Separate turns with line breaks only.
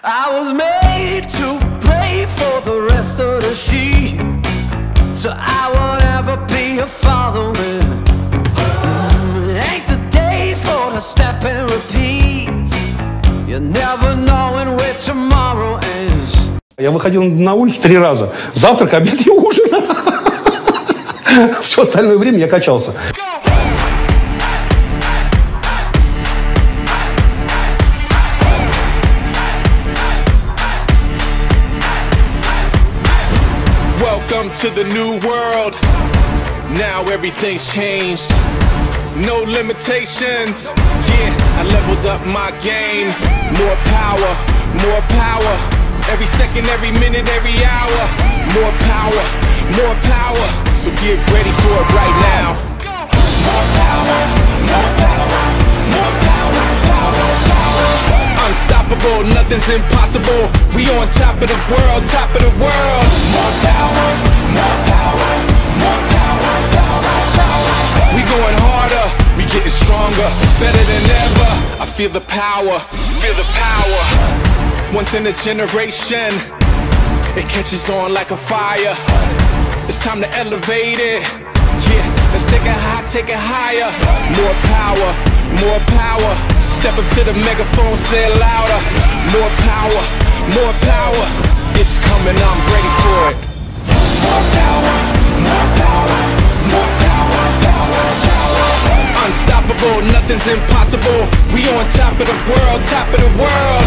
I was made to pray for the rest of the sheep, so I won't ever be a follower. Ain't the day for the step and repeat. You never knowing where tomorrow is.
Я выходил на улицу 3 раза. Завтрак, обед и ужин. Все остальное время я качался.
Welcome to the new world. Now everything's changed. No limitations. Yeah, I leveled up my game. More power, more power. Every second, every minute, every hour. More power, more power. So get ready for it right now. More power, more power, more power, power, power. Unstoppable, nothing's impossible. We on top of the world, top of the world. More power, more power, more power, power, power. We going harder, we getting stronger, better than ever. I feel the power, feel the power. Once in a generation, it catches on like a fire. It's time to elevate it. Yeah, let's take it high, take it higher. More power, more power. Step up to the megaphone, say it louder. More power, more power. It's coming, I'm ready for it. More power, more power, more power, power, power. Unstoppable, nothing's impossible. We on top of the world, top of the world.